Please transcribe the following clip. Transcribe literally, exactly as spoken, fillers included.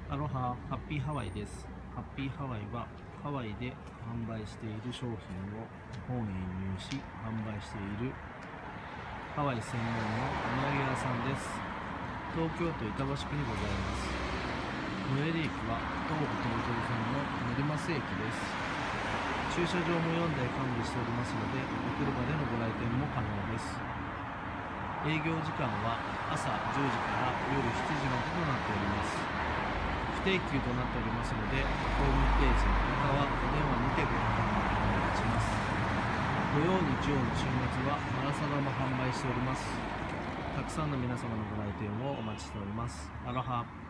アロハ、ハッピーハワイです。ハッピーハワイはハワイで販売している商品を日本へ輸入し販売しているハワイ専門のお土産屋さんです。東京都板橋区にございます。最寄り駅は東武東上線の練馬駅です。駐車場もよんだい完備しておりますので、お車でのご来店も可能です。営業時間は朝じゅうじから夜しちじまでとなっております。不定休となっておりますので、ホームページまたはお電話にてご確認お願いいたします。土曜日曜の週末はマラサダも販売しております。たくさんの皆様のご来店をお待ちしております。アロハ。